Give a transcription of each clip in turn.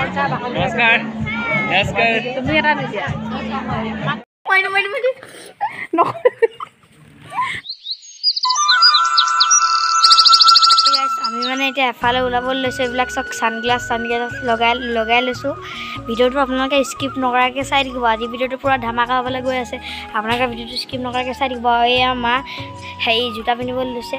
নমস্কাৰ নমস্কাৰ তুমি এটা নিদিয়া আমি মানে এতিয়া এফালে ওলাবলৈ লৈছোঁ এইবিলাক চব ছানগ্লাছ লগাই লৈছোঁ ভিডিঅ'টো আপোনালোকে স্কিপ নকৰাকৈ চাই থাকিব আজি ভিডিঅ'টো পূৰা ধামাকা হ'বলৈ গৈ আছে আপোনালোকে ভিডিঅ'টো স্কিপ নকৰাকৈ চাই থাকিব এয়া মা হেৰি জোতা পিন্ধিবলৈ লৈছে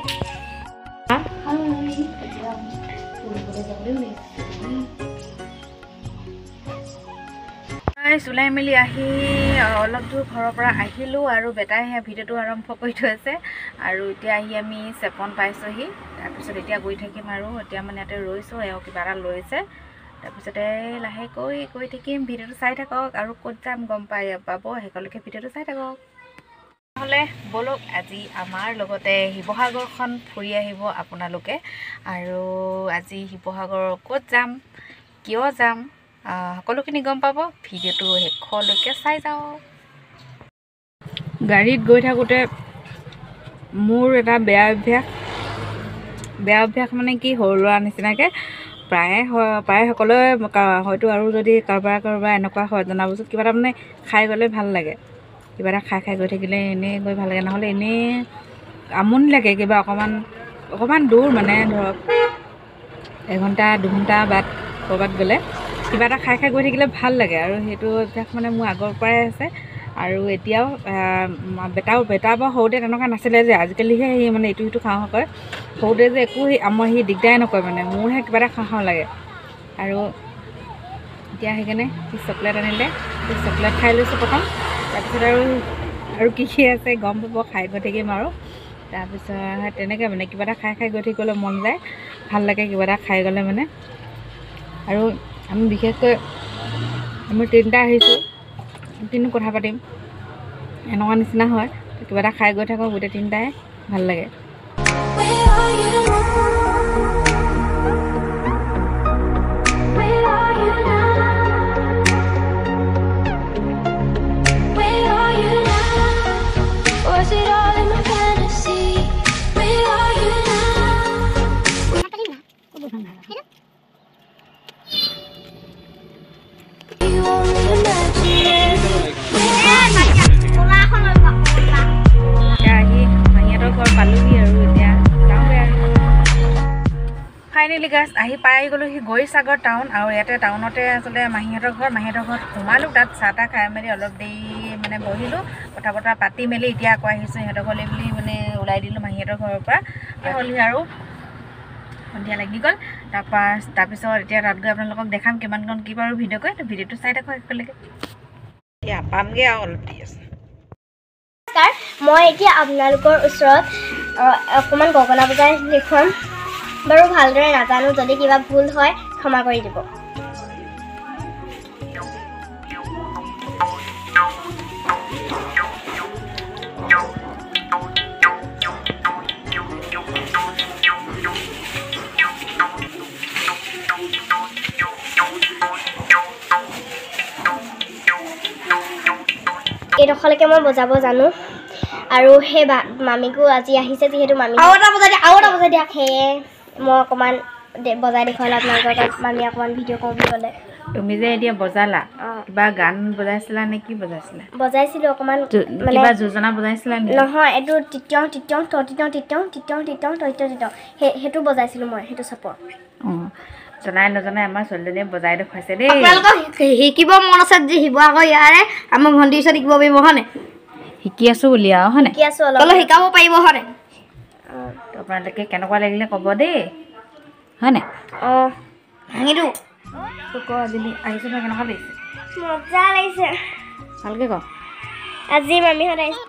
ওলাই মেলি আহি অলপ দূৰ ঘৰৰ পৰা আহিলোঁ আৰু বেটাই সেয়া ভিডিঅ'টো আৰম্ভ কৰি থৈছে আৰু এতিয়া আহি আমি চেপন পাইছোঁহি তাৰপিছত এতিয়া গৈ থাকিম আৰু এতিয়া মানে ইয়াতে ৰৈছোঁ এওঁ কিবা এটা লৈছে তাৰপিছতে লাহেকৈ গৈ থাকিম ভিডিঅ'টো চাই থাকক আৰু ক'ত যাম গম পাব শেষলৈকে ভিডিঅ'টো চাই থাকক নহ'লে ব'লক আজি আমাৰ লগতে শিৱসাগৰখন ফুৰি আহিব আপোনালোকে আৰু আজি শিৱসাগৰৰ ক'ত যাম কিয় যাম সকলোখিনি গম পাব ভিডিঅ'টো শেষলৈকে চাই যাওক গাড়ীত গৈ থাকোঁতে মোৰ এটা বেয়া অভ্যাস মানে কি সৰু ল'ৰা নিচিনাকৈ প্ৰায় সকলোৱে হয়তো আৰু যদি কাৰোবাৰ এনেকুৱা হয় জনাবচোন কিবা এটা মানে খাই গ'লে ভাল লাগে কিবা এটা খাই গৈ থাকিলে এনেই গৈ ভাল লাগে নহ'লে এনেই আমনি লাগে কিবা অকণমান দূৰ মানে ধৰক 1 ঘণ্টা 2 ঘণ্টা বাট ক'ৰবাত গ'লে কিবা এটা খাই গৈ থাকিলে ভাল লাগে আৰু সেইটো অভ্যাস মানে মোৰ আগৰ পৰাই আছে আৰু এতিয়াও বেটা বা সৰুতে তেনেকুৱা নাছিলে যে আজিকালিহে সি মানে ইটো সিটো খাওঁ কয় সৰুতে যে একো আমাৰ সি দিগদাৰে নকয় মানে মোৰহে কিবা এটা খাওঁ লাগে আৰু এতিয়া সেইকাৰণে সি চকলেট আনিলে সি চকলেট খাই লৈছোঁ প্ৰথম তাৰপিছত আৰু কি আছে গম পাব খাই গৈ থাকিম আৰু তাৰপিছত তেনেকৈ মানে কিবা এটা খাই গৈ থাকিবলৈ মন যায় ভাল লাগে কিবা এটা খাই গ'লে মানে আৰু আমি বিশেষকৈ আমি 3টা আহিছোঁ কিনো কথা পাতিম এনেকুৱা নিচিনা হয় কিবা এটা খাই গৈ থাকোঁ গোটেই 3টাই ভাল লাগে ফাইনেলি গাছ আহি পাই গ'লোঁ সি গৌৰীসাগৰ টাউন আৰু ইয়াতে টাউনতে আচলতে মাহীহঁতৰ ঘৰত সোমালোঁ তাত চাহ তাহ খাই মেলি অলপ দেৰি মানে বহিলোঁ কথা বতৰা পাতি মেলি এতিয়া আকৌ আহিছোঁ সিহঁতৰ ঘৰলৈ বুলি মানে ওলাই দিলোঁ মাহীহঁতৰ ঘৰৰ পৰা হ'লি আৰু সন্ধিয়া লাগি গ'ল তাৰপিছত এতিয়া তাত গৈ আপোনালোকক দেখাম কিমানকণ কি বাৰু ভিডিঅ' কৰি ভিডিঅ'টো চাই থাকক শেষলৈকে এতিয়া পামগৈ আৰু অলপ ঠিক আছে মই এতিয়া আপোনালোকৰ ওচৰত অকণমান গগনা বজাই দেখুৱাম বাৰু ভালদৰে নাজানো যদি কিবা ভুল হয় ক্ষমা কৰি দিব এইডোখৰলৈকে মই বজাব জানো আৰু সেই মামীকো আজি আহিছে যিহেতু মামী আৰু এটা বজাই দিয়া সেয়ে মই অকণমান বজাই দেখুৱালে আপোনালোকৰ তাত মামী অকণমান ভিডিঅ' কৰোঁ বুলি ক'লে তুমি যে এতিয়া বজালা কিবা গান বজাইছিলা নে কি বজাইছিলোঁ অকণমান মানে কিবা যোজনা বজাইছিলা নে নহয় এইটো টিটং সেইটো বজাইছিলোঁ মই সেইটো চাপৰ জনাই নজনাই আমাৰ ছোৱালীজনীয়ে বজাই দেখুৱাইছে দেই আপোনালোকক শিকিব মন আছে যে শিৱসাগৰ ইয়াৰে আমাৰ ভণ্টিৰ ওচৰত শিকিব পাৰিব হয়নে শিকি আছোঁ বুলি আৰু হয়নে শিকি আছোঁ অলপ শিকাব পাৰিব হয়নে আপোনালোকে কেনেকুৱা লাগিলে ক'ব দেই হয়নে অঁ ভাঙিলোঁ তোক ক আজি আহিছোঁ নহয় কেনেকুৱা লাগিছে মজা লাগিছে ভালকৈ ক আজি মামীহঁত আহিছে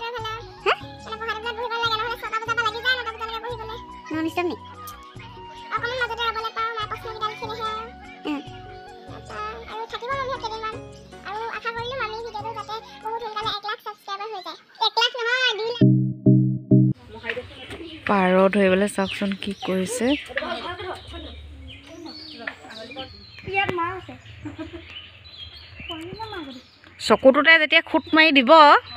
পাৰ ধৰিবলৈ চাওকচোন কি কৰিছে চকুটোতে যেতিয়া খুট মাৰি দিব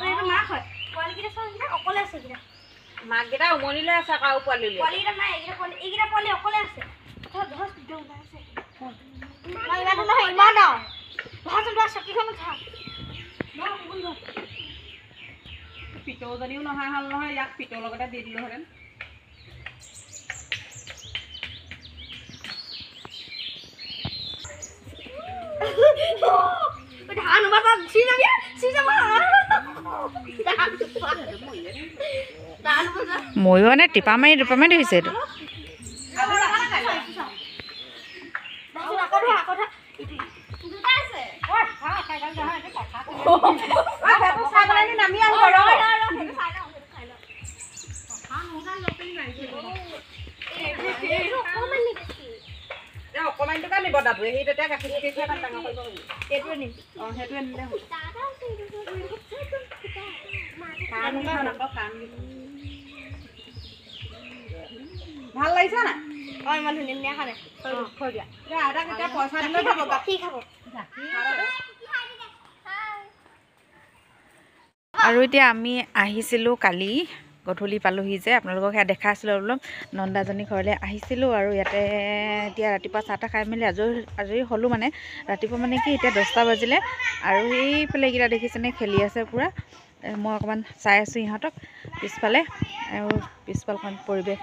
মাককেইটা উমনি লৈ আছে আকৌ পোৱালি ইমান পিতৌজনীও নহা হ'ল নহয় ইয়াক পিতৌৰ লগতে দি দিলোহেঁতেন ময়ো মানে টিপা মাৰি ধৰিছে এইটো অকণমানটো কা নিব দাদু সেই তেতিয়া গাখীৰ ডাঙৰ কৰিব এইটোৱে নিম অঁ সেইটোৱে নিলে ভাল লাগিছে নাই অঁ ইমান ধুনীয়া ধুনীয়া খালে থৈ দিয়া আদা কেতিয়া পইচা দিলে খাব গাখীৰ খাব আৰু এতিয়া আমি আহিছিলোঁ কালি গধূলি পালোহি যে আপোনালোকক সেয়া দেখাইছিলোঁ অলপ নন্দাজনী ঘৰলৈ আহিছিলোঁ আৰু ইয়াতে এতিয়া ৰাতিপুৱা চাহ তাহ খাই মেলি আজৰি হ'লোঁ মানে ৰাতিপুৱা মানে কি এতিয়া 10টা বাজিলে আৰু এইফালে এইকেইটা দেখিছেনে খেলি আছে পূৰা মই অকণমান চাই আছোঁ ইহঁতক পিছফালে আৰু পিছফালখন পৰিৱেশ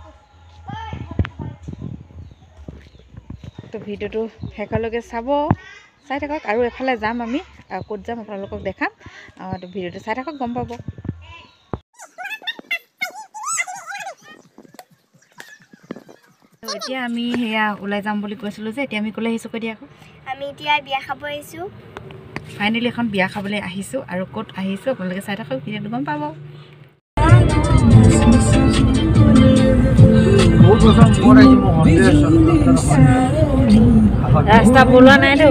তো ভিডিঅ'টো শেষলৈকে চাই থাকক আৰু এফালে যাম আমি ক'ত যাম আপোনালোকক দেখাম তো ভিডিঅ'টো চাই থাকক গম পাব এতিয়া আমি সেয়া ওলাই যাম বুলি কৈছিলোঁ যে এতিয়া আমি ক'লৈ আহিছোঁ কৈ দিয়া আকৌ আমি এতিয়া বিয়া খাব আহিছোঁ ফাইনেলি এখন বিয়া খাবলৈ আহিছোঁ আৰু ক'ত আহিছোঁ আপোনালোকে চাই থাকক ভিডিঅ'টো গম পাব ৰাস্তা বলোৱা নাইতো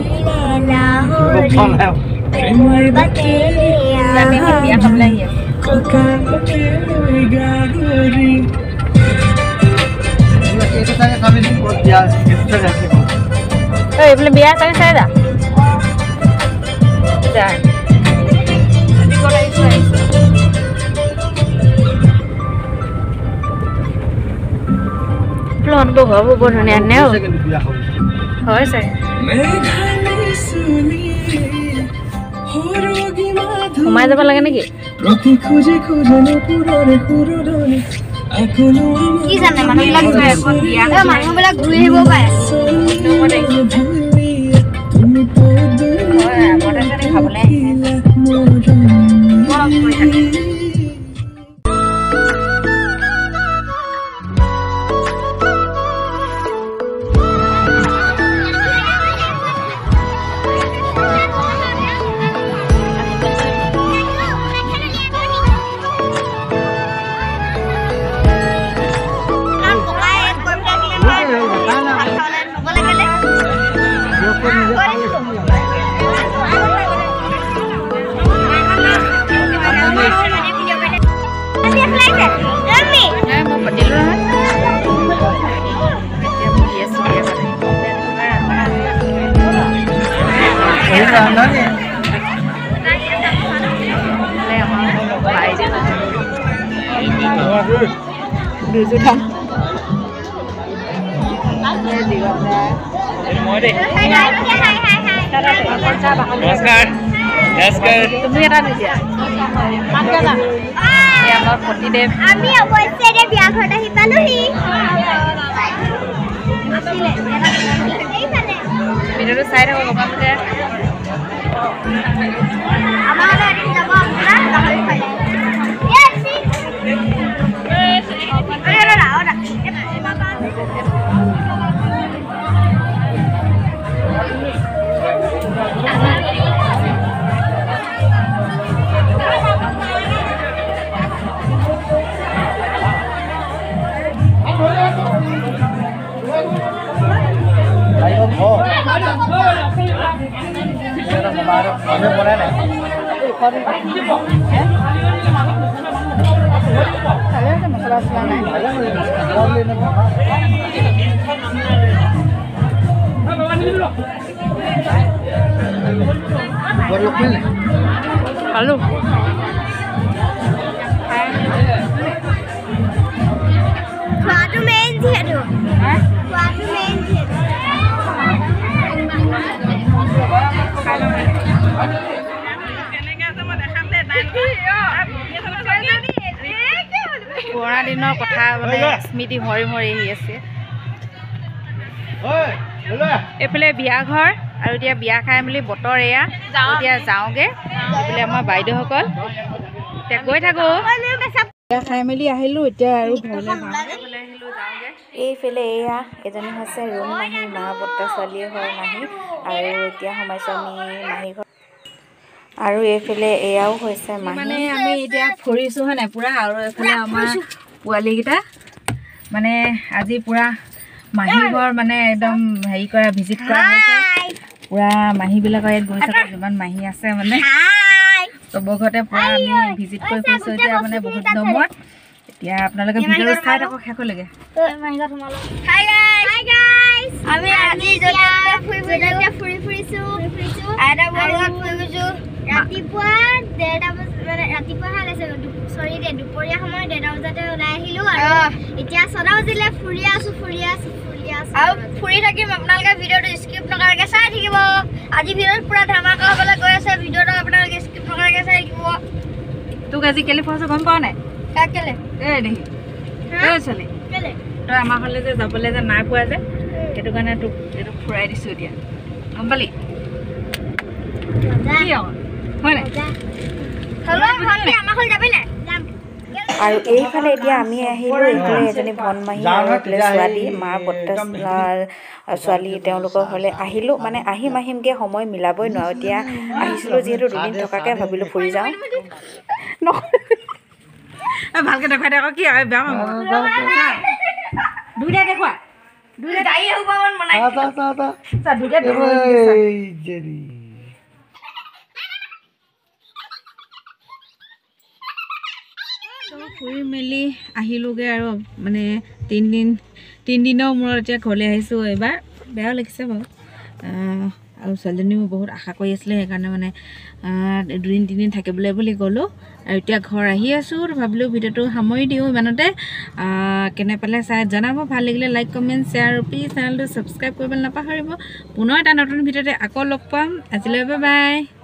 আমি বিয়া খাবলৈ আহি আছোঁ এইফালে বিয়া চাগে চাই যা প্লনটো হ'ব বৰ ধুনীয়া নে হয় চাগে সোমাই যাব লাগে নেকি কি জানে মানুহবিলাক ঘূৰি আহিব পাৰে খাবলৈ নমস্কাৰ তুমি এটা দিছা আমাৰ প্ৰতিদেৱ আমি অৱশ্যে বিয়া ঘৰত আহি পালোহি ভিডিঅ'টো চাই থাকক আপোনালোকে Halo. Kuatu main dia tu. Kuatu main dia. দিনৰ কথা মানে স্মৃতি ভৰি ভৰি আহি আছে এইফালে বিয়া ঘৰ আৰু এতিয়া বিয়া খাই মেলি বতৰ এয়া এতিয়া যাওঁগে এইফালে আমাৰ বাইদেউসকল এতিয়া গৈ থাকোঁ বিয়া খাই মেলি আহিলোঁ এতিয়া আৰু ঘৰলৈ যাওঁগে এইফালে এয়া এজনী হৈছে ৰুম মাহী মা বৰ্তা ছোৱালীয়ে হয় মাহী আৰু এতিয়া সোমাইছোঁ আমি মাহী ঘৰ আৰু এইফালে এয়াও হৈছে মাহী মানে আমি এতিয়া ফুৰিছোঁ হয় নাই পুৰা আৰু এইফালে আমাৰ পোৱালীকেইটা মানে আজি পুৰা মাহী ঘৰ মানে একদম হেৰি কৰা ভিজিট কৰা হৈছে পুৰা মাহীবিলাকৰ ইয়াত গৈ থাকোঁ যিমান মাহী আছে মানে চবৰ ঘৰতে পুৰা আমি ভিজিট কৰি ফুৰিছোঁ এতিয়া মানে বহুত দমত এতিয়া আপোনালোকে ভিডিঅ'টো চাই থাকক শেষলৈকে আমি আজি ফুৰিছোঁ ৰাতিপুৱা 1:30 বজাত ৰাতিপুৱা চৰি দে দুপৰীয়া সময়ত 1:30 বজাতে ওলাই আহিলোঁ আৰু এতিয়া 6 বাজিলে ফুৰি আছোঁ আৰু ফুৰি থাকিম আপোনালোকে ভিডিঅ'টো স্কিপ নকৰাকৈ চাই থাকিব আজি ভিডিঅ'ত পুৰা ধামাকা হ'বলৈ গৈ আছে ভিডিঅ'টো আপোনালোকে স্কিপ নকৰাকৈ চাই থাকিব তোক আজি কেলে ফুৰাইছোঁ গম পাৱ নাই কেলে এই দেখি ছোৱালী কেলে তই আমাৰ ঘৰলৈ যে যাবলৈ যে নাই পোৱা যে সেইটো কাৰণে তোক এইটো ফুৰাই দিছোঁ এতিয়া গম পালি কি হয় নাই আৰু এইফালে এতিয়া আমি আহিলোঁ এইফালে এজনী ভনমাহী আৰু এইফালে ছোৱালী মাৰ বৰ্তা ছোৱালী তেওঁলোকৰ ঘৰলৈ আহিলোঁ মানে আহিম আহিমকৈ সময় মিলাবই নোৱাৰোঁ এতিয়া আহিছিলোঁ যিহেতু দুদিন থকাকৈ ভাবিলোঁ ফুৰি যাওঁ ভালকৈ দেখুৱাই দে আকৌ কি বেয়া দুইটা দেখুৱা ফুৰি মেলি আহিলোঁগৈ আৰু মানে তিনিদিনৰ মূৰত এতিয়া ঘৰলৈ আহিছোঁ এইবাৰ বেয়াও লাগিছে বাৰু আৰু ছোৱালীজনীও বহুত আশা কৰি আছিলে সেইকাৰণে মানে 2-3 দিন থাকিবলৈ বুলি গ'লোঁ আৰু এতিয়া ঘৰ আহি আছোঁ ভাবিলোঁ ভিডিঅ'টো সামৰি দিওঁ ইমানতে কেনে পালে চাই জনাব ভাল লাগিলে লাইক কমেণ্ট শ্বেয়াৰ আৰু প্লিজ চেনেলটো ছাবস্ক্ৰাইব কৰিবলৈ নাপাহৰিব পুনৰ এটা নতুন ভিডিঅ'তে আকৌ লগ পাম আজিলৈ বাই বাই